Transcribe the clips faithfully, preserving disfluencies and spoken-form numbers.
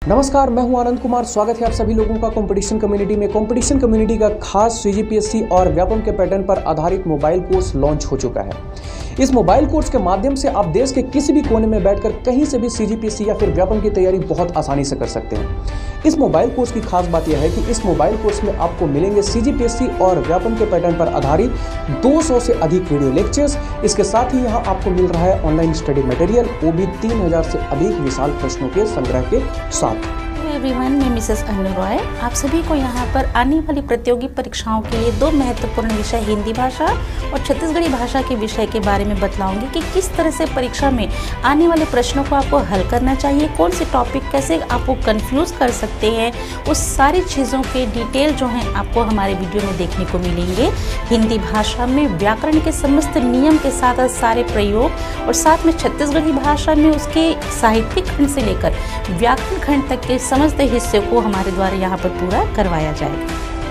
नमस्कार, मैं हूं आनंद कुमार। स्वागत है आप सभी लोगों का कंपटीशन कम्युनिटी में। कंपटीशन कम्युनिटी का खास सीजीपीएससी और व्यापम के पैटर्न पर आधारित मोबाइल कोर्स लॉन्च हो चुका है। इस मोबाइल कोर्स के माध्यम से आप देश के किसी भी कोने में बैठकर कहीं से भी सीजीपीएससी या फिर व्यापम की तैयारी बहुत आसानी से कर सकते हैं। इस मोबाइल कोर्स की खास बात यह है कि इस मोबाइल कोर्स में आपको मिलेंगे सीजीपीएससी और व्यापम के पैटर्न पर आधारित दो सौ से अधिक वीडियो लेक्चर्स। इसके साथ ही यहाँ आपको मिल रहा है ऑनलाइन स्टडी मटेरियल, वो भी तीन हजार से अधिक विशाल प्रश्नों के संग्रह के साथ। एवरीवन, मैं मिसेस अनु रॉय आप सभी को यहाँ पर आने वाली प्रतियोगी परीक्षाओं के लिए दो महत्वपूर्ण विषय हिंदी भाषा और छत्तीसगढ़ी भाषा के विषय के बारे में बतलाऊंगी कि किस तरह से परीक्षा में आने वाले प्रश्नों को आपको हल करना चाहिए, कौन से टॉपिक कैसे आपको कंफ्यूज कर सकते हैं। उस सारी चीज़ों के डिटेल जो हैं आपको हमारे वीडियो में देखने को मिलेंगे। हिंदी भाषा में व्याकरण के समस्त नियम के साथ सारे प्रयोग और साथ में छत्तीसगढ़ी भाषा में उसके साहित्यिक खंड से लेकर व्याकरण खंड तक के समस्त हिस्से को हमारे द्वारा यहाँ पर पूरा करवाया जाएगा।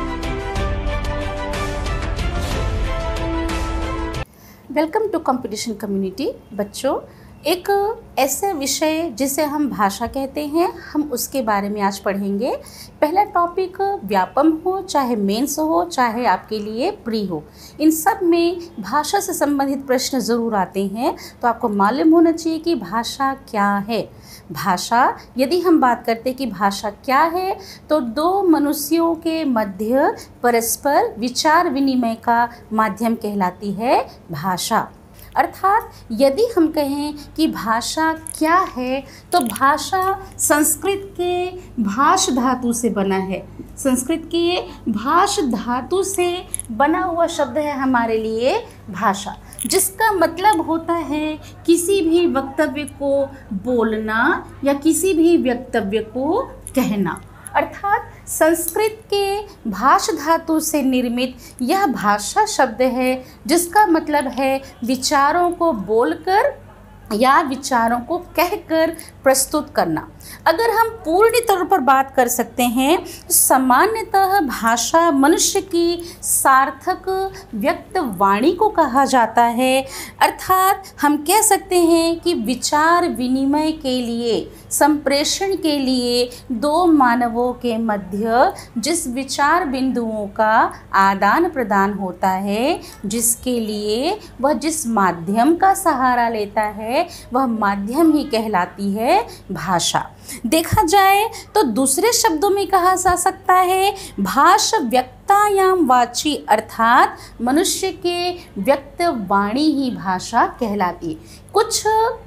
Welcome to competition community. बच्चों, एक ऐसे विषय जिसे हम भाषा कहते हैं, हम उसके बारे में आज पढ़ेंगे। पहला टॉपिक व्यापम हो, चाहे मेंस हो, चाहे आपके लिए प्री हो, इन सब में भाषा से संबंधित प्रश्न ज़रूर आते हैं। तो आपको मालूम होना चाहिए कि भाषा क्या है। भाषा, यदि हम बात करते हैं कि भाषा क्या है, तो दो मनुष्यों के मध्य परस्पर विचार विनिमय का माध्यम कहलाती है भाषा। अर्थात यदि हम कहें कि भाषा क्या है, तो भाषा संस्कृत के भाष धातु से बना है। संस्कृत के भाष धातु से बना हुआ शब्द है हमारे लिए भाषा, जिसका मतलब होता है किसी भी वक्तव्य को बोलना या किसी भी वक्तव्य को कहना। अर्थात संस्कृत के भाष धातु से निर्मित यह भाषा शब्द है, जिसका मतलब है विचारों को बोलकर या विचारों को कहकर प्रस्तुत करना। अगर हम पूर्ण तौर पर बात कर सकते हैं, सामान्यतः भाषा मनुष्य की सार्थक व्यक्त वाणी को कहा जाता है। अर्थात हम कह सकते हैं कि विचार विनिमय के लिए, संप्रेषण के लिए दो मानवों के मध्य जिस विचार बिंदुओं का आदान प्रदान होता है, जिसके लिए वह जिस माध्यम का सहारा लेता है, वह माध्यम ही कहलाती है भाषा। देखा जाए तो दूसरे शब्दों में कहा जा सकता है भाष व्यक्तायाम वाची, अर्थात मनुष्य के व्यक्त वाणी ही भाषा कहलाती है। कुछ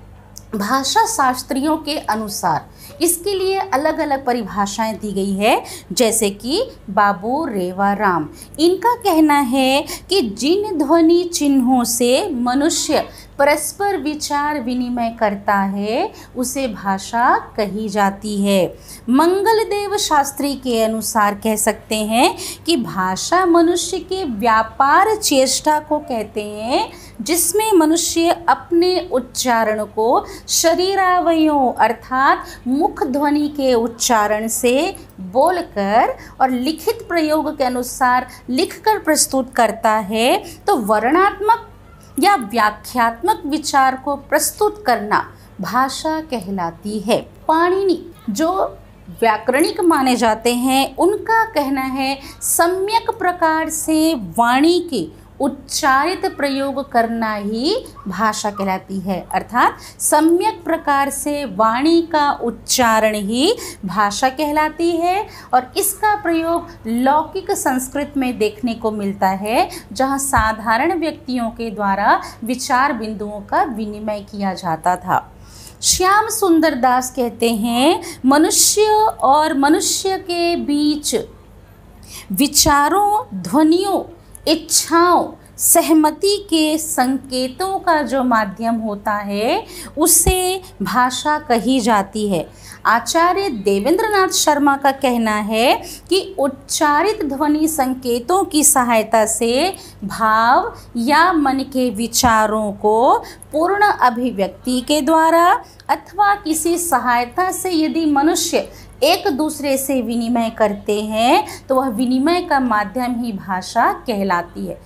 भाषा शास्त्रियों के अनुसार इसके लिए अलग अलग परिभाषाएं दी गई है, जैसे कि बाबू रेवाराम, इनका कहना है कि जिन ध्वनि चिन्हों से मनुष्य परस्पर विचार विनिमय करता है उसे भाषा कही जाती है। मंगलदेव शास्त्री के अनुसार कह सकते हैं कि भाषा मनुष्य के व्यापार चेष्टा को कहते हैं, जिसमें मनुष्य अपने उच्चारण को शरीरावयों अर्थात मुख ध्वनि के उच्चारण से बोलकर और लिखित प्रयोग के अनुसार लिखकर प्रस्तुत करता है। तो वर्णात्मक या व्याख्यात्मक विचार को प्रस्तुत करना भाषा कहलाती है। पाणिनि, जो व्याकरणिक माने जाते हैं, उनका कहना है सम्यक प्रकार से वाणी की उच्चारित प्रयोग करना ही भाषा कहलाती है। अर्थात सम्यक प्रकार से वाणी का उच्चारण ही भाषा कहलाती है। और इसका प्रयोग लौकिक संस्कृत में देखने को मिलता है, जहाँ साधारण व्यक्तियों के द्वारा विचार बिंदुओं का विनिमय किया जाता था। श्याम सुंदर दास कहते हैं मनुष्य और मनुष्य के बीच विचारों, ध्वनियों, इच्छाओं, सहमति के संकेतों का जो माध्यम होता है उसे भाषा कही जाती है। आचार्य देवेंद्रनाथ शर्मा का कहना है कि उच्चारित ध्वनि संकेतों की सहायता से भाव या मन के विचारों को पूर्ण अभिव्यक्ति के द्वारा अथवा किसी सहायता से यदि मनुष्य एक दूसरे से विनिमय करते हैं तो वह विनिमय का माध्यम ही भाषा कहलाती है।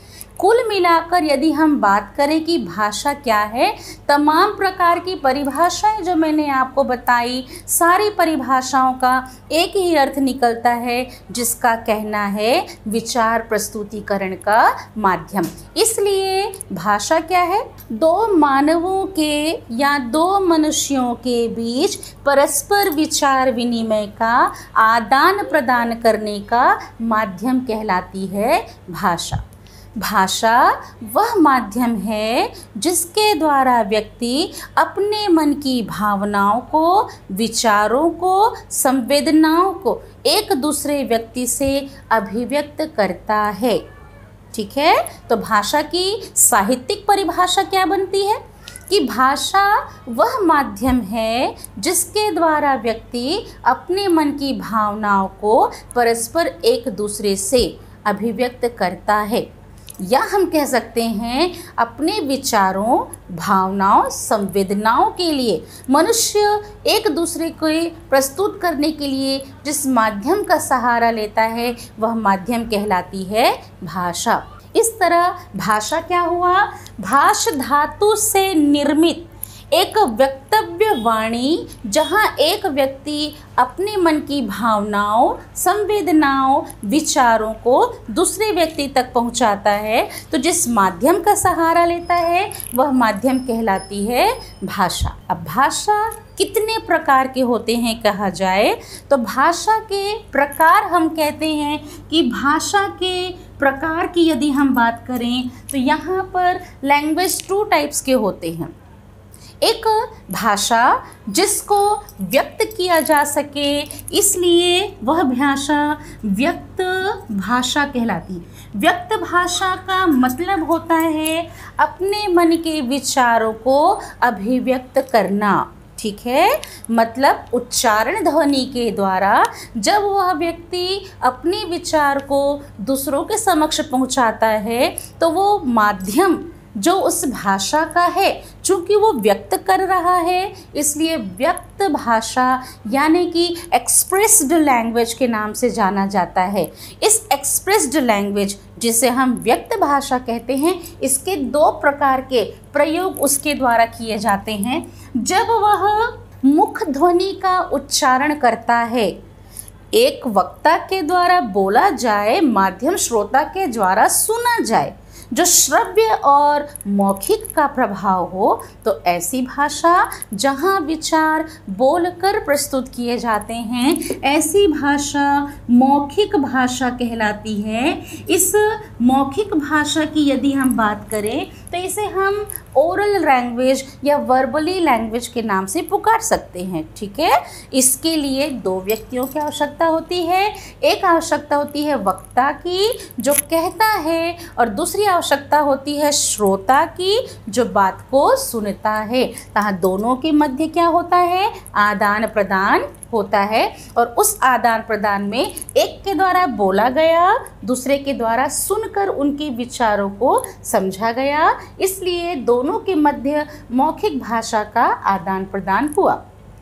कुल मिलाकर यदि हम बात करें कि भाषा क्या है, तमाम प्रकार की परिभाषाएं जो मैंने आपको बताई, सारी परिभाषाओं का एक ही अर्थ निकलता है, जिसका कहना है विचार प्रस्तुतिकरण का माध्यम। इसलिए भाषा क्या है? दो मानवों के या दो मनुष्यों के बीच परस्पर विचार विनिमय का आदान प्रदान करने का माध्यम कहलाती है भाषा। भाषा वह माध्यम है जिसके द्वारा व्यक्ति अपने मन की भावनाओं को, विचारों को, संवेदनाओं को एक दूसरे व्यक्ति से अभिव्यक्त करता है। ठीक है, तो भाषा की साहित्यिक परिभाषा क्या बनती है कि भाषा वह माध्यम है जिसके द्वारा व्यक्ति अपने मन की भावनाओं को परस्पर एक दूसरे से अभिव्यक्त करता है, या हम कह सकते हैं अपने विचारों, भावनाओं, संवेदनाओं के लिए मनुष्य एक दूसरे को प्रस्तुत करने के लिए जिस माध्यम का सहारा लेता है वह माध्यम कहलाती है भाषा। इस तरह भाषा क्या हुआ? भाष धातु से निर्मित एक वक्तव्य वाणी, जहाँ एक व्यक्ति अपने मन की भावनाओं, संवेदनाओं, विचारों को दूसरे व्यक्ति तक पहुँचाता है, तो जिस माध्यम का सहारा लेता है वह माध्यम कहलाती है भाषा। अब भाषा कितने प्रकार के होते हैं कहा जाए तो भाषा के प्रकार हम कहते हैं कि भाषा के प्रकार की यदि हम बात करें तो यहाँ पर लैंग्वेज टू टाइप्स के होते हैं। एक भाषा जिसको व्यक्त किया जा सके, इसलिए वह भाषा व्यक्त भाषा कहलाती है। व्यक्त भाषा का मतलब होता है अपने मन के विचारों को अभिव्यक्त करना। ठीक है, मतलब उच्चारण ध्वनि के द्वारा जब वह व्यक्ति अपने विचार को दूसरों के समक्ष पहुंचाता है तो वो माध्यम जो उस भाषा का है, चूँकि वो व्यक्त कर रहा है, इसलिए व्यक्त भाषा यानी कि एक्सप्रेस्ड लैंग्वेज के नाम से जाना जाता है। इस एक्सप्रेस्ड लैंग्वेज जिसे हम व्यक्त भाषा कहते हैं, इसके दो प्रकार के प्रयोग उसके द्वारा किए जाते हैं। जब वह मुख ध्वनि का उच्चारण करता है, एक वक्ता के द्वारा बोला जाए, माध्यम श्रोता के द्वारा सुना जाए, जो श्रव्य और मौखिक का प्रभाव हो, तो ऐसी भाषा जहाँ विचार बोलकर प्रस्तुत किए जाते हैं, ऐसी भाषा मौखिक भाषा कहलाती है। इस मौखिक भाषा की यदि हम बात करें तो इसे हम ओरल लैंग्वेज या वर्बली लैंग्वेज के नाम से पुकार सकते हैं। ठीक है, इसके लिए दो व्यक्तियों की आवश्यकता होती है। एक आवश्यकता होती है वक्ता की जो कहता है, और दूसरी आवश्यकता होती है श्रोता की जो बात को सुनता है। तहाँ दोनों के मध्य क्या होता है? आदान प्रदान होता है, और उस आदान प्रदान में एक के द्वारा बोला गया, दूसरे के द्वारा सुनकर उनके विचारों को समझा गया, इसलिए दोनों के मध्य मौखिक भाषा का आदान प्रदान हुआ।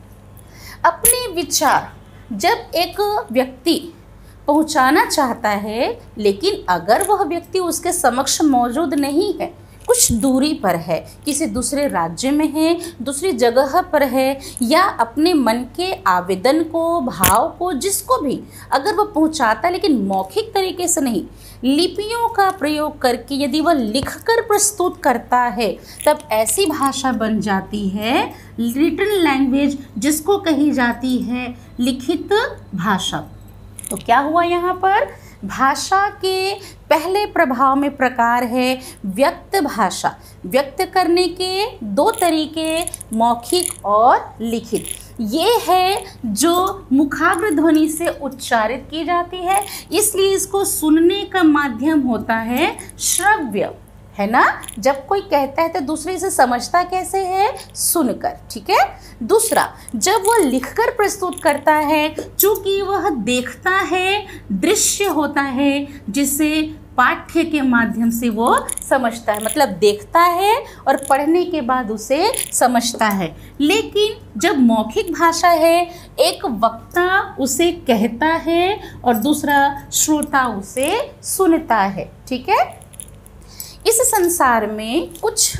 अपने विचार जब एक व्यक्ति पहुंचाना चाहता है, लेकिन अगर वह व्यक्ति उसके समक्ष मौजूद नहीं है, कुछ दूरी पर है, किसी दूसरे राज्य में है, दूसरी जगह पर है, या अपने मन के आवेदन को, भाव को, जिसको भी अगर वह पहुंचाता है लेकिन मौखिक तरीके से नहीं, लिपियों का प्रयोग करके यदि वह लिखकर प्रस्तुत करता है, तब ऐसी भाषा बन जाती है रिटन लैंग्वेज, जिसको कही जाती है लिखित भाषा। तो क्या हुआ यहाँ पर? भाषा के पहले प्रभाव में प्रकार है व्यक्त भाषा। व्यक्त करने के दो तरीके, मौखिक और लिखित। ये है जो मुखाग्र ध्वनि से उच्चारित की जाती है, इसलिए इसको सुनने का माध्यम होता है श्रव्य, है ना। जब कोई कहता है तो दूसरे से समझता कैसे है? सुनकर। ठीक है। दूसरा, जब वह लिखकर प्रस्तुत करता है, चूँकि वह देखता है, दृश्य होता है, जिसे पाठ्य के माध्यम से वो समझता है, मतलब देखता है और पढ़ने के बाद उसे समझता है। लेकिन जब मौखिक भाषा है, एक वक्ता उसे कहता है और दूसरा श्रोता उसे सुनता है। ठीक है। इस संसार में कुछ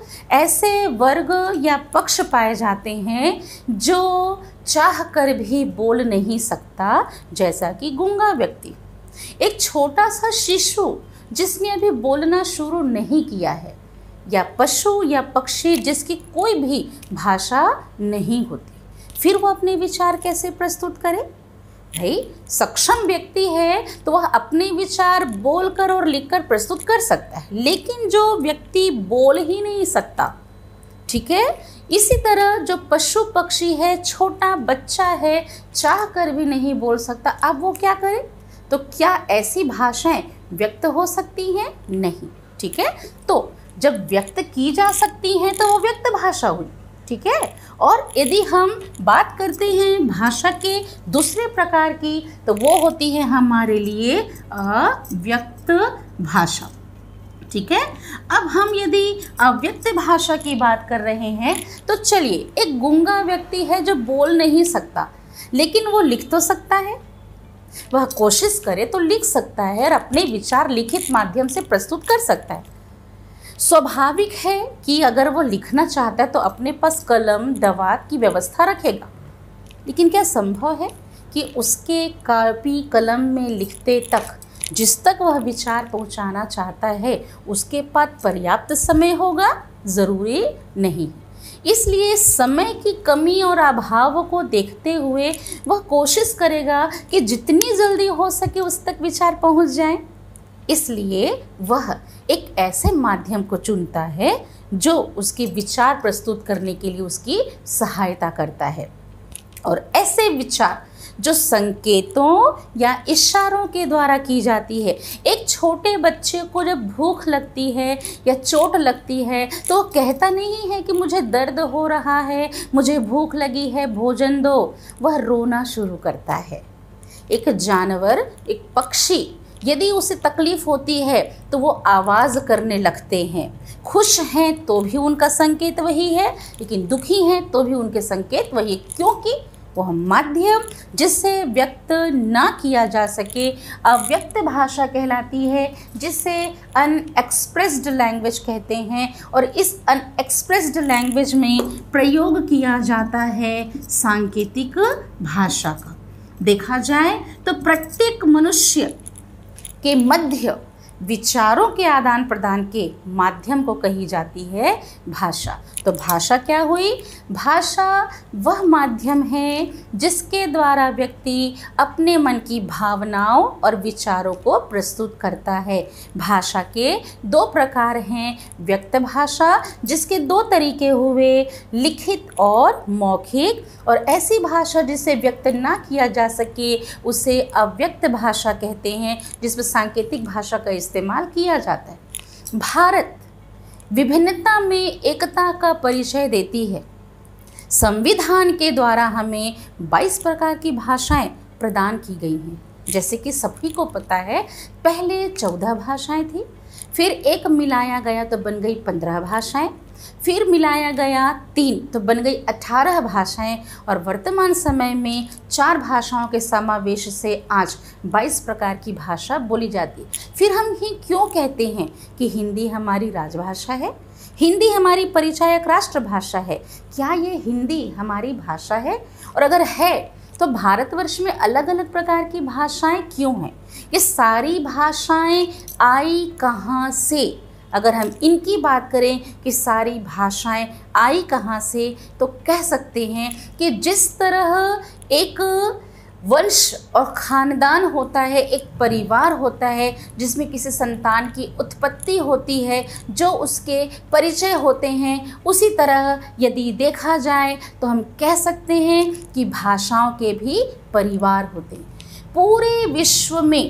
ऐसे वर्ग या पक्ष पाए जाते हैं जो चाह कर भी बोल नहीं सकता, जैसा कि गूंगा व्यक्ति, एक छोटा सा शिशु जिसने अभी बोलना शुरू नहीं किया है, या पशु या पक्षी जिसकी कोई भी भाषा नहीं होती, फिर वो अपने विचार कैसे प्रस्तुत करे? भाई सक्षम व्यक्ति है तो वह अपने विचार बोलकर और लिखकर प्रस्तुत कर सकता है, लेकिन जो व्यक्ति बोल ही नहीं सकता, ठीक है, इसी तरह जो पशु पक्षी है, छोटा बच्चा है, चाह कर भी नहीं बोल सकता, अब वो क्या करे? तो क्या ऐसी भाषाएं व्यक्त हो सकती हैं? नहीं, ठीक है। तो जब व्यक्त की जा सकती हैं तो वो व्यक्त भाषा हुई, ठीक है। और यदि हम बात करते हैं भाषा के दूसरे प्रकार की, तो वो होती है हमारे लिए अव्यक्त भाषा, ठीक है। अब हम यदि अव्यक्त भाषा की बात कर रहे हैं तो चलिए, एक गूंगा व्यक्ति है जो बोल नहीं सकता, लेकिन वो लिख तो सकता है, वह कोशिश करे तो लिख सकता है और अपने विचार लिखित माध्यम से प्रस्तुत कर सकता है। स्वाभाविक है कि अगर वो लिखना चाहता है तो अपने पास कलम दवात की व्यवस्था रखेगा, लेकिन क्या संभव है कि उसके कॉपी कलम में लिखते तक, जिस तक वह विचार पहुंचाना चाहता है, उसके पास पर्याप्त समय होगा? ज़रूरी नहीं। इसलिए समय की कमी और अभाव को देखते हुए वह कोशिश करेगा कि जितनी जल्दी हो सके उस तक विचार पहुंच जाए। इसलिए वह एक ऐसे माध्यम को चुनता है जो उसके विचार प्रस्तुत करने के लिए उसकी सहायता करता है। और ऐसे विचार जो संकेतों या इशारों के द्वारा की जाती है, एक छोटे बच्चे को जब भूख लगती है या चोट लगती है तो वो कहता नहीं है कि मुझे दर्द हो रहा है, मुझे भूख लगी है, भोजन दो, वह रोना शुरू करता है। एक जानवर, एक पक्षी, यदि उसे तकलीफ होती है तो वो आवाज़ करने लगते हैं। खुश हैं तो भी उनका संकेत वही है, लेकिन दुखी हैं तो भी उनके संकेत वही, क्योंकि वह माध्यम जिससे व्यक्त ना किया जा सके अव्यक्त भाषा कहलाती है, जिसे अनएक्सप्रेस्ड लैंग्वेज कहते हैं। और इस अनएक्सप्रेस्ड लैंग्वेज में प्रयोग किया जाता है सांकेतिक भाषा का। देखा जाए तो प्रत्येक मनुष्य के मध्य विचारों के आदान प्रदान के माध्यम को कही जाती है भाषा। तो भाषा क्या हुई? भाषा वह माध्यम है जिसके द्वारा व्यक्ति अपने मन की भावनाओं और विचारों को प्रस्तुत करता है। भाषा के दो प्रकार हैं, व्यक्त भाषा जिसके दो तरीके हुए, लिखित और मौखिक, और ऐसी भाषा जिसे व्यक्त ना किया जा सके उसे अव्यक्त भाषा कहते हैं, जिसमें सांकेतिक भाषा का इस्तेमाल किया जाता है। भारत विभिन्नता में एकता का परिचय देती है। संविधान के द्वारा हमें बाईस प्रकार की भाषाएं प्रदान की गई हैं। जैसे कि सभी को पता है, पहले चौदह भाषाएं थी, फिर एक मिलाया गया तो बन गई पंद्रह भाषाएं, फिर मिलाया गया तीन तो बन गई अठारह भाषाएं, और वर्तमान समय में चार भाषाओं के समावेश से आज बाईस प्रकार की भाषा बोली जाती है। फिर हम ही क्यों कहते हैं कि हिंदी हमारी राजभाषा है, हिंदी हमारी परिचायक राष्ट्रभाषा है? क्या ये हिंदी हमारी भाषा है? और अगर है तो भारतवर्ष में अलग अलग प्रकार की भाषाएं क्यों हैं? ये सारी भाषाएं आई कहाँ से? अगर हम इनकी बात करें कि सारी भाषाएं आई कहाँ से, तो कह सकते हैं कि जिस तरह एक वंश और ख़ानदान होता है, एक परिवार होता है जिसमें किसी संतान की उत्पत्ति होती है, जो उसके परिचय होते हैं, उसी तरह यदि देखा जाए तो हम कह सकते हैं कि भाषाओं के भी परिवार होते हैं। पूरे विश्व में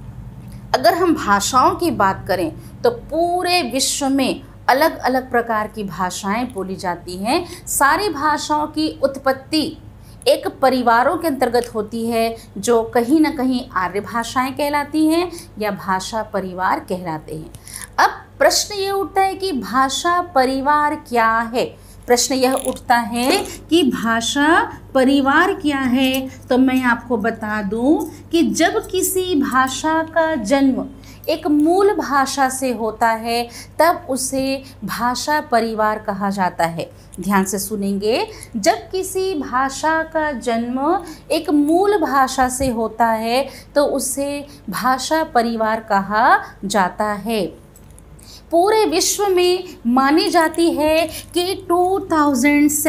अगर हम भाषाओं की बात करें तो पूरे विश्व में अलग अलग प्रकार की भाषाएं बोली जाती हैं। सारी भाषाओं की उत्पत्ति एक परिवारों के अंतर्गत होती है, जो कहीं ना कहीं आर्य भाषाएं कहलाती हैं या भाषा परिवार कहलाते हैं। अब प्रश्न ये उठता है कि भाषा परिवार क्या है? प्रश्न यह उठता है कि भाषा परिवार क्या है? तो मैं आपको बता दूं कि जब किसी भाषा का जन्म एक मूल भाषा से होता है तब उसे भाषा परिवार कहा जाता है। ध्यान से सुनेंगे, जब किसी भाषा का जन्म एक मूल भाषा से होता है तो उसे भाषा परिवार कहा जाता है। पूरे विश्व में मानी जाती है कि सत्ताईस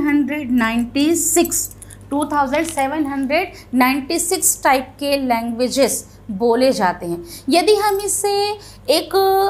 सौ छियानवे टाइप के लैंग्वेजेस बोले जाते हैं। यदि हम इसे एक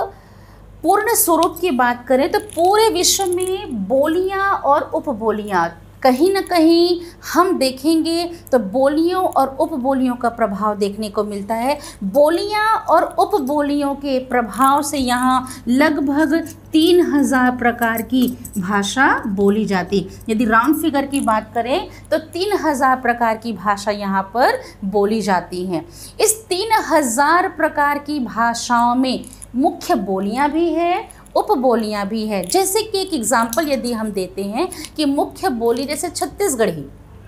पूर्ण स्वरूप की बात करें तो पूरे विश्व में बोलियां और उपबोलियां कहीं ना कहीं हम देखेंगे तो बोलियों और उपबोलियों का प्रभाव देखने को मिलता है। बोलियां और उपबोलियों के प्रभाव से यहाँ लगभग तीन हजार प्रकार की भाषा बोली जाती। यदि राउंड फिगर की बात करें तो तीन हजार प्रकार की भाषा यहाँ पर बोली जाती हैं। इस तीन हजार प्रकार की भाषाओं में मुख्य बोलियां भी है, उपबोलियां भी है। जैसे कि एक एग्जाम्पल यदि हम देते हैं कि मुख्य बोली जैसे छत्तीसगढ़ी,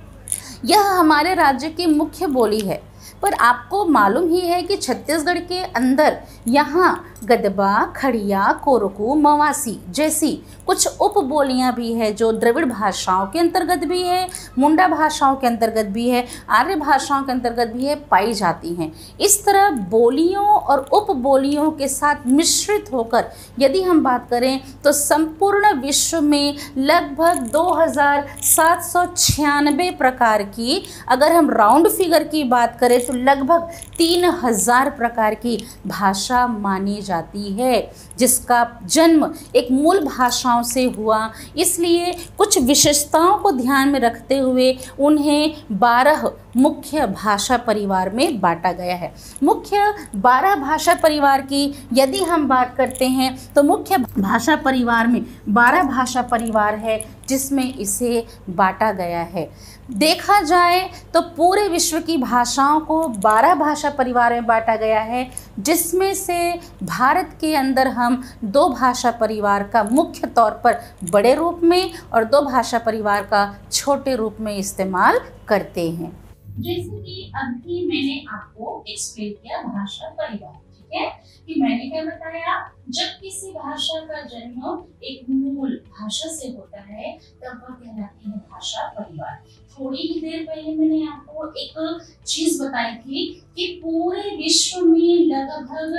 यह हमारे राज्य की मुख्य बोली है, पर आपको मालूम ही है कि छत्तीसगढ़ के अंदर यहाँ गदबा, खड़िया, कोरकू, मवासी जैसी कुछ उपबोलियाँ भी है जो द्रविड़ भाषाओं के अंतर्गत भी है, मुंडा भाषाओं के अंतर्गत भी है, आर्य भाषाओं के अंतर्गत भी है, पाई जाती हैं। इस तरह बोलियों और उपबोलियों के साथ मिश्रित होकर यदि हम बात करें तो संपूर्ण विश्व में लगभग दो हज़ार सात सौ छियानवे प्रकार की, अगर हम राउंड फिगर की बात करें तो लगभग तीन हजार प्रकार की भाषा मानी जाती है, जिसका जन्म एक मूल भाषाओं से हुआ। इसलिए कुछ विशेषताओं को ध्यान में रखते हुए उन्हें बारह मुख्य भाषा परिवार में बांटा गया है। मुख्य बारह भाषा परिवार की यदि हम बात करते हैं तो मुख्य भाषा परिवार में बारह भाषा परिवार है जिसमें इसे बांटा गया है। देखा जाए तो पूरे विश्व की भाषाओं को बारह भाषा परिवार में बांटा गया है, जिसमें से भारत के अंदर हम दो भाषा परिवार का मुख्य तौर पर बड़े रूप में और दो भाषा परिवार का छोटे रूप में इस्तेमाल करते हैं। जैसे कि अभी मैंने आपको एक्सप्लेन किया भाषा परिवार, ठीक है, कि मैंने क्या बताया, जब किसी भाषा का जन्म एक मूल भाषा से होता है तब वह कहलाती है भाषा परिवार। थोड़ी ही देर पहले मैंने आपको एक चीज बताई थी कि पूरे विश्व में लगभग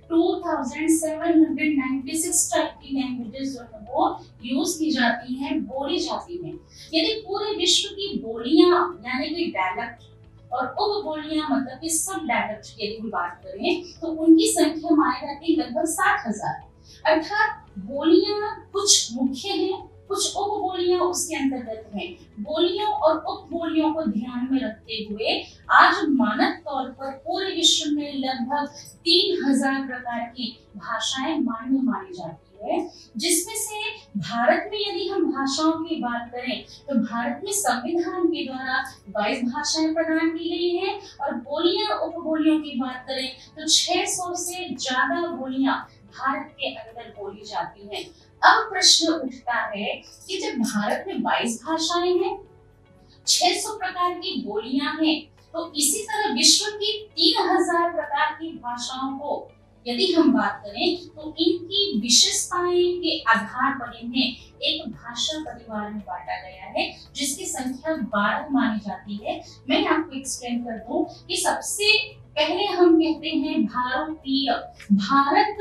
सत्ताईस सौ छियानवे टाइप की लैंग्वेजेस जो है वो यूज की जाती हैं, बोली जाती हैं। यदि पूरे विश्व की बोलियां यानी कि डायलेक्ट और उपबोलियां मतलब कि सब डायलेक्ट की यदि हम बात करें तो उनकी संख्या मानी जाती है लगभग सात हजार। अर्थात बोलियां कुछ मुख्य हैं, कुछ उपबोलियां उसके अंतर्गत हैं। बोलियों और उपबोलियों को ध्यान में रखते हुए आज मानक तौर पर पूरे विश्व में लगभग तीन हजार प्रकार की भाषाएं मान्य मानी जाती है, जिसमें से भारत में यदि हम भाषाओं की बात करें तो भारत में संविधान के द्वारा बाईस भाषाएं प्रदान की गई हैं और बोलियां उपबोलियों की बात करें तो छह सौ से ज्यादा बोलियां भारत के अंदर बोली जाती हैं। अब प्रश्न उठता है कि जब भारत में बाईस भाषाएं हैं, छह सौ प्रकार की बोलियां हैं, तो इसी तरह विश्व की तीन हजार प्रकार की भाषाओं को यदि हम बात करें तो इनकी विशेषताएं के आधार पर इन्हें एक भाषा परिवार में बांटा गया है, जिसकी संख्या बारह मानी जाती है। मैं आपको एक्सप्लेन कर दूं कि सबसे पहले हम कहते हैं भारतीय, भारत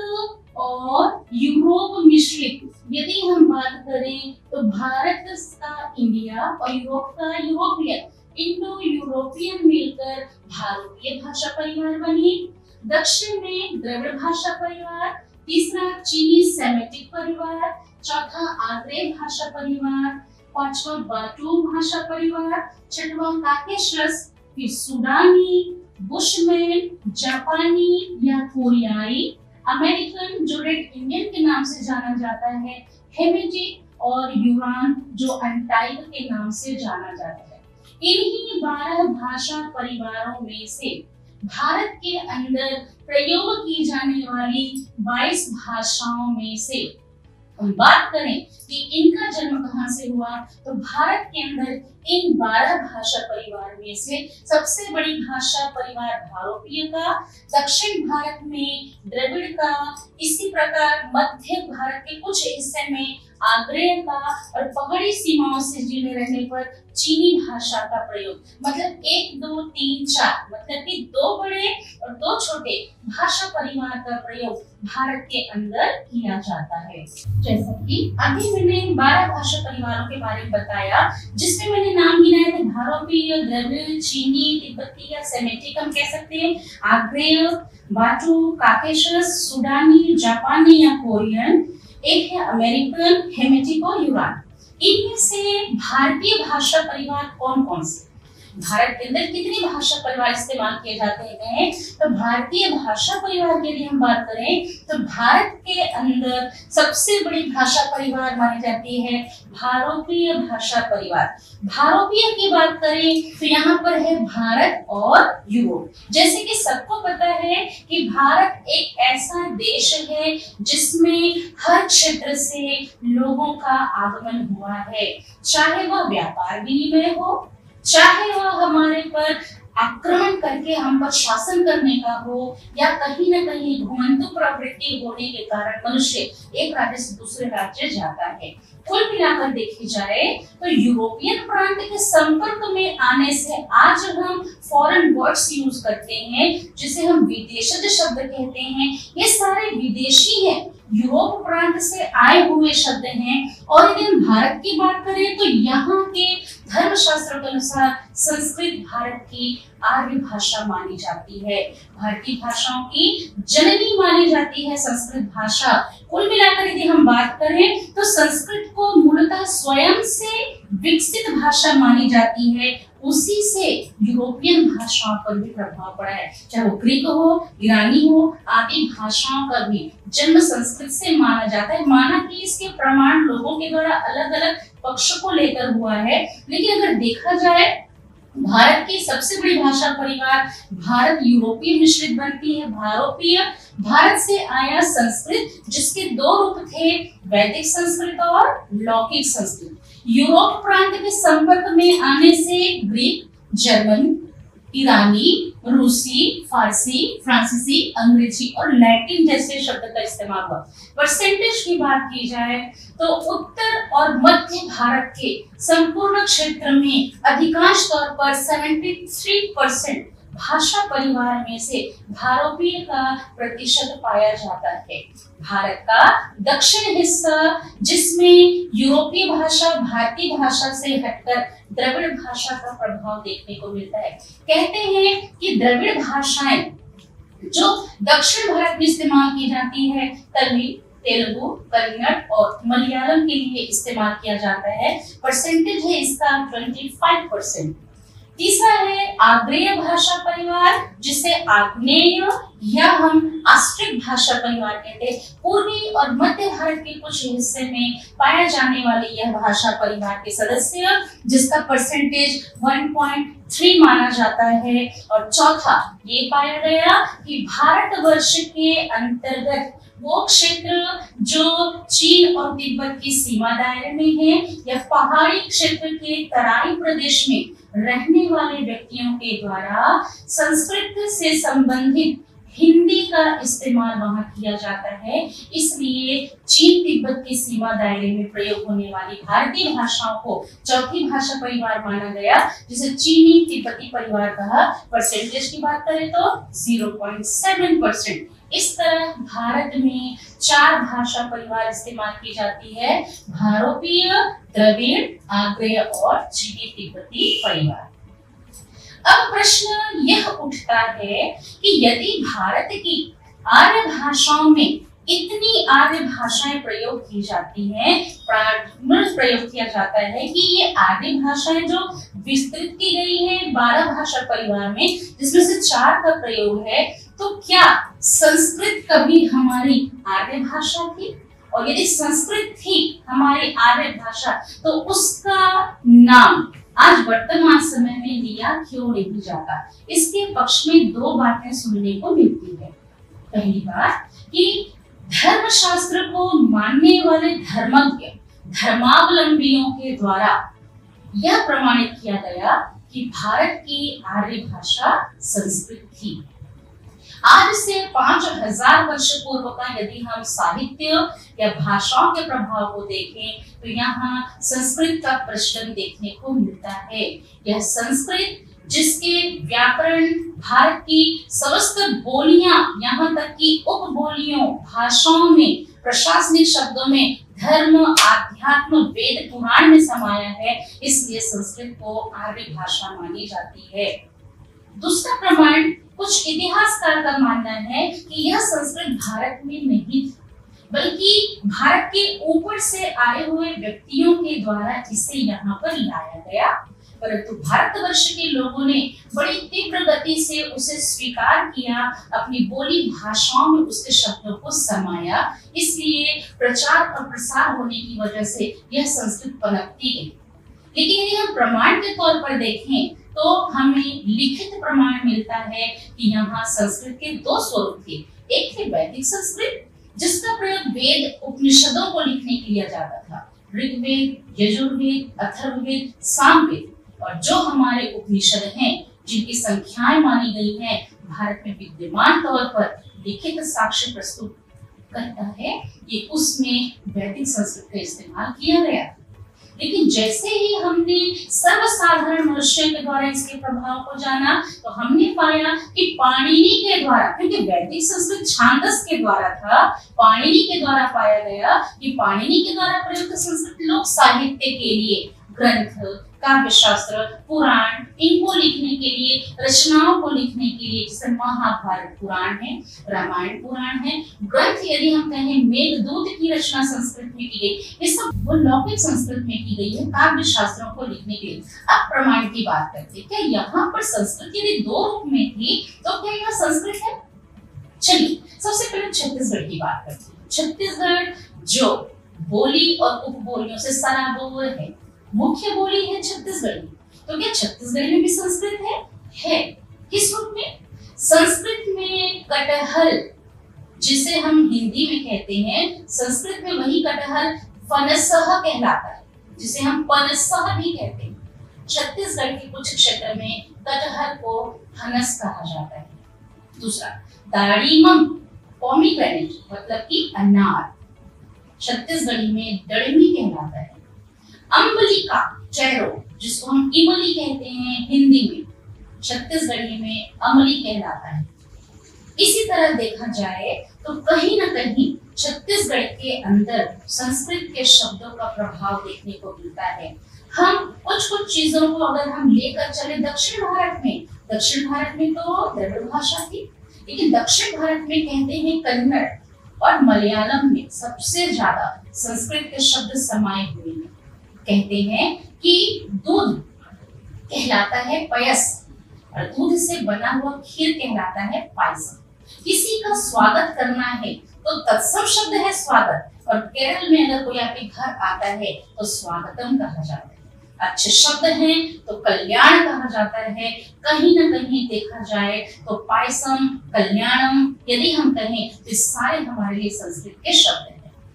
और यूरोप मिश्रित। यदि हम बात करें तो भारत का इंडिया और यूरोप का यूरोपियन, इंडो यूरोपियन मिलकर भारतीय भाषा परिवार बनी। दक्षिण में द्रविड़ भाषा परिवार, तीसरा चीनी सेमेटिक परिवार, चौथा आग्रेय भाषा परिवार, पांचवा बाटू भाषा परिवार, छठवां काकेशस, फिर सूडानी, बुशमैन, जापानी या कोरियाई, अमेरिकन जो रेड इंडियन के नाम से जाना जाता है, हेमिटिक और यूरान जो अंटाइल के नाम से जाना जाता है। इन्हीं बारह भाषा परिवारों में से भारत के अंदर प्रयोग की जाने वाली बाईस भाषाओं में से हम बात करें कि इनका जन्म कहाँ से हुआ, तो भारत के अंदर इन बारह भाषा परिवार में से सबसे बड़ी भाषा परिवार भारोपीय का, दक्षिण भारत में द्रविड़ का, इसी प्रकार मध्य भारत के कुछ हिस्से में आग्नेय का और पहाड़ी सीमाओं से जुड़े रहने पर चीनी भाषा का प्रयोग, मतलब एक दो तीन चार, मतलब कि दो बड़े और दो छोटे भाषा परिवार का प्रयोग भारत के अंदर किया जाता है। जैसा कि अभी मैंने बारह भाषा परिवारों के बारे में बताया, जिसमें मैंने नाम गिनाए थे भारोपीय, द्रविड़, चीनी, तिब्बती या सेमेटिक हम कह सकते हैं, आग्नेय, बाटू, काकेशस, सुडानी, जापानी या कोरियन, एक है अमेरिकन, हेमेटिक और यूरान। इनमें से भारतीय भाषा परिवार कौन कौन से, भारत के अंदर कितनी भाषा परिवार इस्तेमाल किए जाते हैं, तो भारतीय भाषा परिवार के लिए हम बात करें तो भारत के अंदर सबसे बड़ी भाषा परिवार मानी जाती है भारोपीय भाषा परिवार। भारोपीय की बात करें तो यहाँ पर है भारत और यूरोप। जैसे कि सबको पता है कि भारत एक ऐसा देश है जिसमें हर क्षेत्र से लोगों का आगमन हुआ है, चाहे वह व्यापार विनिमय हो, चाहे वह हमारे पर आक्रमण करके हम पर शासन करने का हो, या कहीं न कहीं घुमंतु प्रवृत्ति होने के कारण मनुष्य एक राज्य से दूसरे राज्य जाता है। कुल मिलाकर देखी जाए तो यूरोपियन प्रांत के संपर्क में आने से आज हम फॉरेन वर्ड्स यूज करते हैं, जिसे हम विदेशज शब्द कहते हैं, ये सारे विदेशी हैं, यूरोप प्रांत से आए हुए शब्द हैं। और यदि हम भारत की बात करें तो यहाँ के धर्मशास्त्रों के अनुसार संस्कृत भारत की आर्य भाषा मानी जाती है, भारतीय भाषाओं की जननी मानी जाती है संस्कृत भाषा। कुल मिलाकर यदि हम बात करें तो संस्कृत को मूलतः स्वयं से विकसित भाषा मानी जाती है, उसी से यूरोपियन भाषाओं पर भी प्रभाव पड़ा है, चाहे वो ग्रीक हो, ईरानी हो, आदि भाषाओं का भी जन्म संस्कृत से माना जाता है। माना कि इसके प्रमाण लोगों के द्वारा अलग अलग पक्ष को लेकर हुआ है, लेकिन अगर देखा जाए भारत की सबसे बड़ी भाषा परिवार भारत यूरोपीय मिश्रित बनती है भारोपीय। भारत से आया संस्कृत, जिसके दो रूप थे, वैदिक संस्कृत और लौकिक संस्कृत। यूरोप प्रांत के संपर्क में आने से ग्रीक, जर्मन, ईरानी, रूसी, फारसी, फ्रांसीसी, अंग्रेजी और लैटिन जैसे शब्द का इस्तेमाल हुआ। परसेंटेज की बात की जाए तो उत्तर और मध्य भारत के संपूर्ण क्षेत्र में अधिकांश तौर पर तिहत्तर परसेंट भाषा परिवार में से भारोपीय का प्रतिशत पाया जाता है। भारत का दक्षिण हिस्सा, जिसमें यूरोपीय भाषा भारतीय भाषा से हटकर द्रविड़ भाषा का प्रभाव देखने को मिलता है। कहते हैं कि द्रविड़ भाषाएं जो दक्षिण भारत में इस्तेमाल की जाती है, तमिल, तेलुगु, कन्नड़ और मलयालम के लिए इस्तेमाल किया जाता है। परसेंटेज है इसका पच्चीस परसेंट। तीसरा है आग्नेय भाषा परिवार, जिसे आग्नेय या हम आस्ट्रिक भाषा परिवार कहते हैं। पूर्वी और मध्य भारत के कुछ हिस्से में पाया जाने वाली यह भाषा परिवार के सदस्य, जिसका परसेंटेज एक पॉइंट तीन माना जाता है। और चौथा ये पाया गया कि भारतवर्ष के अंतर्गत वो क्षेत्र जो चीन और तिब्बत की सीमा दायरे में है, या पहाड़ी क्षेत्र के तराई प्रदेश में रहने वाले व्यक्तियों के द्वारा संस्कृत से संबंधित हिंदी का इस्तेमाल वहां किया जाता है। इसलिए चीन तिब्बत की सीमा दायरे में प्रयोग होने वाली भारतीय भाषाओं को चौथी भाषा परिवार माना गया, जिसे चीनी तिब्बती परिवार कहा। परसेंटेज की बात करें तो ज़ीरो पॉइंट सात परसेंट। इस तरह भारत में चार भाषा परिवार इस्तेमाल की जाती है, भारोपीय, द्रविड़, आग्नेय और चीनी तिब्बती परिवार। अब प्रश्न यह उठता है कि यदि भारत की आर्य भाषाओं में इतनी आर्य भाषाएं प्रयोग की जाती हैं, प्रयोग किया जाता है कि ये आर्य भाषाएं जो विस्तृत की गई है बारह भाषा परिवार में, जिसमें से चार का प्रयोग है, तो क्या संस्कृत कभी हमारी आर्य भाषा थी? और यदि संस्कृत थी हमारी आर्य भाषा, तो उसका नाम आज वर्तमान समय में लिया क्यों नहीं जाता? इसके पक्ष में दो बातें सुनने को मिलती है। पहली बात कि धर्मशास्त्र को मानने वाले धर्मज्ञ धर्मावलंबियों के द्वारा यह प्रमाणित किया गया कि भारत की आर्य भाषा संस्कृत थी। आज से पांच हजार वर्ष पूर्व का यदि हम साहित्य या भाषाओं के प्रभाव को देखें तो यहाँ संस्कृत का प्रचलन देखने को मिलता है। यह संस्कृत जिसके व्याकरण, भारत की समस्त बोलियां, यहाँ तक कि उपबोलियों, भाषाओं में, प्रशासनिक शब्दों में धर्म, आध्यात्म, वेद, पुराण में समाया है, इसलिए संस्कृत को आर्य भाषा मानी जाती है। दूसरा प्रमाण, कुछ इतिहासकार का मानना है कि यह संस्कृत भारत में नहीं थी, बल्कि भारत के ऊपर से आए हुए व्यक्तियों के द्वारा इसे यहाँ पर लाया गया, परंतु भारतवर्ष के लोगों ने बड़ी तीव्र गति से उसे स्वीकार किया, अपनी बोली भाषाओं में उसके शब्दों को समाया, इसलिए प्रचार और प्रसार होने की वजह से यह संस्कृत पनपती गई। लेकिन यदि हम प्रमाण के तौर पर देखें तो हमें लिखित प्रमाण मिलता है कि यहाँ संस्कृत के दो स्वरूप थे। एक थे वैदिक संस्कृत, जिसका प्रयोग वेद उपनिषदों को लिखने के लिए जाता था, ऋग्वेद, यजुर्वेद, अथर्ववेद, सामवेद, और जो हमारे उपनिषद हैं जिनकी संख्याएं मानी गई हैं, भारत में विद्यमान तौर पर लिखित साक्ष्य प्रस्तुत करता है, ये उसमें वैदिक संस्कृत का इस्तेमाल किया गया। लेकिन जैसे ही हमने सर्वसाधारण मनुष्य के द्वारा इसके प्रभाव को जाना तो हमने पाया कि पाणिनि के द्वारा, क्योंकि वैदिक संस्कृत छांदस के द्वारा था, पाणिनि के द्वारा पाया गया कि पाणिनि के द्वारा प्रयुक्त संस्कृत लोक साहित्य के लिए ग्रंथ, काव्य शास्त्र, पुराण, इनको लिखने के लिए, रचनाओं को लिखने के लिए, जैसे महाभारत पुराण है, रामायण पुराण है, ग्रंथ यदि हम कहें मेघदूत की रचना संस्कृत में की गई, ये सब वो लौकिक संस्कृत में की गई है काव्य शास्त्रों को लिखने के लिए। अब प्रमाण की बात करते हैं, क्या यहाँ पर संस्कृत यदि दो रूप में थी तो क्या यह संस्कृत है? चलिए सबसे पहले छत्तीसगढ़ की बात करते हैं। छत्तीसगढ़ जो बोली और उपबोलियों से सराबोर है, मुख्य बोली है छत्तीसगढ़ी, तो क्या छत्तीसगढ़ी में भी संस्कृत है? है। किस रूप में? संस्कृत में कटहल, जिसे हम हिंदी में कहते हैं, संस्कृत में वही कटहल फनसह कहलाता है, जिसे हम पनसह भी कहते हैं। छत्तीसगढ़ के कुछ क्षेत्र में कटहल को फनस कहा जाता है। दूसरा, दाड़ीमम, पोमीग्रेनेट मतलब कि अनार, छत्तीसगढ़ी में डड़मी कहलाता है। अम्बलिका, चेरो, जिसको हम इमली कहते हैं हिंदी में, छत्तीसगढ़ी में अमली कहलाता है। इसी तरह देखा जाए तो कहीं ना कहीं छत्तीसगढ़ के अंदर संस्कृत के शब्दों का प्रभाव देखने को मिलता है। हम कुछ कुछ चीजों को अगर हम लेकर चले दक्षिण भारत में, दक्षिण भारत में तो द्रविड़ भाषा थी, लेकिन दक्षिण भारत में कहते हैं कन्नड़ और मलयालम में सबसे ज्यादा संस्कृत के शब्द समाये हुए हैं। कहते हैं कि दूध कहलाता है पयस और दूध से बना हुआ खीर कहलाता है पायसम। किसी का स्वागत करना है तो तत्सम शब्द है स्वागत, और केरल में अगर कोई आपके घर आता है तो स्वागतम कहा जाता है। अच्छे शब्द हैं तो कल्याण कहा जाता है। कहीं ना कहीं देखा जाए तो पायसम, कल्याणम यदि हम कहें तो सारे हमारे लिए संस्कृत के शब्द हैं।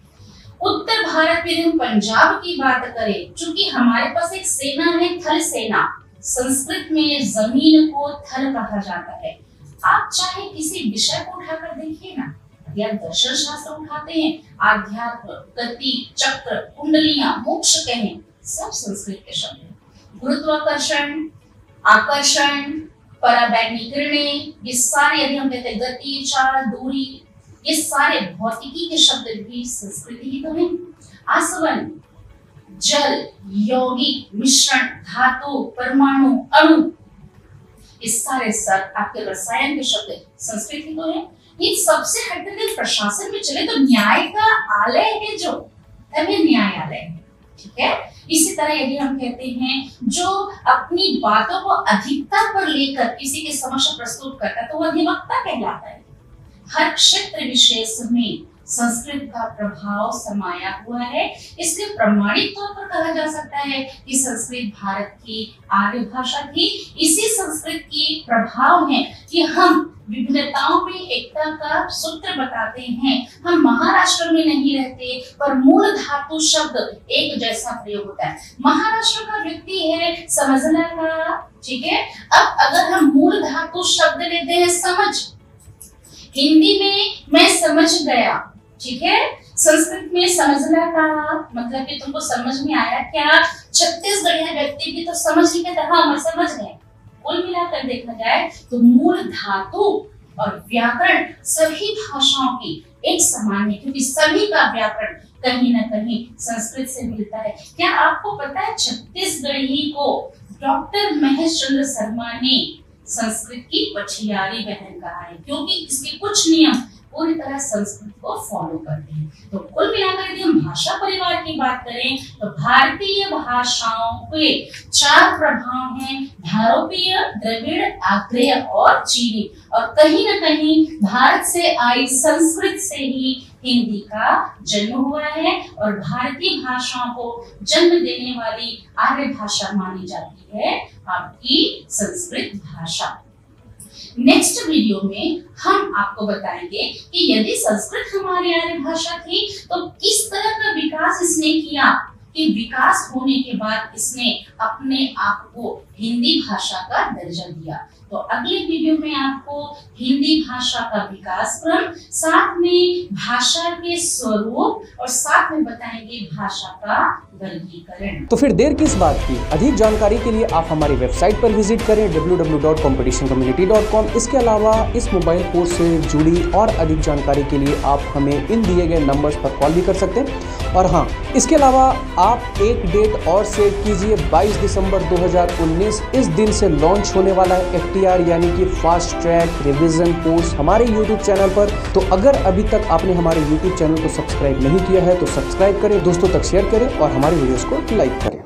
उत्तर भारत में हम पंजाब की बात करें, चूंकि हमारे पास एक सेना है थल सेना, संस्कृत में जमीन को थल कहा जाता है। आप चाहे किसी विषय को उठाकर देखिए ना, या दर्शन शास्त्र उठाते हैं, आध्यात्म, गति, चक्र, कुंडलियां, मोक्ष कहें, सब संस्कृत के शब्द हैं। गुरुत्वाकर्षण, आकर्षण, पराबैंगनी किरणें, ये सारे यदि हम कहते हैं गति, चाल, दूरी, ये सारे भौतिकी के शब्द भी संस्कृत ही तो हैं। आसवन, जल, यौगिक, मिश्रण, धातु, परमाणु, अणु, इस सारे सब आपके रसायन के शब्द संस्कृत ही तो है। इन सबसे हटकर प्रशासन में चले तो न्याय का आलय है, जो तभी न्यायालय है, ठीक है। इसी तरह यदि हम कहते हैं जो अपनी बातों को अधिकता पर लेकर किसी के समक्ष प्रस्तुत करता है तो वह अधिवक्ता कहलाता है। हर क्षेत्र विशेष में संस्कृत का प्रभाव समाया हुआ है। इसलिए प्रमाणिक तौर पर कहा जा सकता है कि संस्कृत भारत की आर्य भाषा थी। इसी संस्कृत की प्रभाव है कि हम विभिन्नताओं में एकता का सूत्र बताते हैं। हम महाराष्ट्र में नहीं रहते, पर मूल धातु शब्द एक जैसा प्रयोग होता है। महाराष्ट्र का व्यक्ति है समझना का, ठीक है। अब अगर हम मूल धातु शब्द लेते हैं समझ, हिंदी में मैं समझ गया, ठीक है। संस्कृत में समझना का मतलब कि तुमको समझ में आया क्या? छत्तीसगढ़ी व्यक्ति भी तो समझ ही कहता हाँ मैं समझ गया। कुल मिलाकर देखा जाए तो मूल धातु और व्याकरण सभी भाषाओं की एक समान है, क्योंकि सभी का व्याकरण कहीं ना कहीं संस्कृत से मिलता है। क्या आपको पता है छत्तीसगढ़ी को डॉक्टर महेश चंद्र शर्मा ने संस्कृत की पछियारी बहन कहा है, क्योंकि इसके कुछ नियम पूरी तरह संस्कृत को फॉलो करते हैं। तो कुल मिलाकर यदि हम भाषा परिवार की बात करें तो भारतीय भाषाओं के चार प्रभाव हैं, भारोपीय, द्रविड़, आर्य और चीनी। और कहीं ना कहीं भारत से आई संस्कृत से ही हिंदी का जन्म हुआ है और भारतीय भाषाओं को जन्म देने वाली आर्य भाषा मानी जाती है आपकी संस्कृत भाषा। नेक्स्ट वीडियो में हम आपको बताएंगे कि यदि संस्कृत हमारी आर्य भाषा थी तो किस तरह का विकास इसने किया, कि विकास होने के बाद इसने अपने आप को हिंदी भाषा का दर्जा दिया। तो अगले वीडियो में आपको हिंदी भाषा का विकास क्रम, साथ में भाषा के स्वरूप और साथ में बताएंगे भाषा का वर्गीकरण। तो फिर देर किस बात की, अधिक जानकारी के लिए आप हमारी वेबसाइट पर विजिट करें W W W dot competition community dot com. इसके अलावा इस मोबाइल कोर्स से जुड़ी और अधिक जानकारी के लिए आप हमें इन दिए गए नंबर्स पर कॉल भी कर सकते हैं। और हाँ, इसके अलावा आप एक डेट और सेट कीजिए, बाईस दिसंबर दो हज़ार उन्नीस। इस दिन से लॉन्च होने वाला है एफ टी आर यानी कि फास्ट ट्रैक रिवीजन कोर्स हमारे यूट्यूब चैनल पर। तो अगर अभी तक आपने हमारे यूट्यूब चैनल को सब्सक्राइब नहीं किया है तो सब्सक्राइब करें, दोस्तों तक शेयर करें और हमारे वीडियोस को लाइक करें।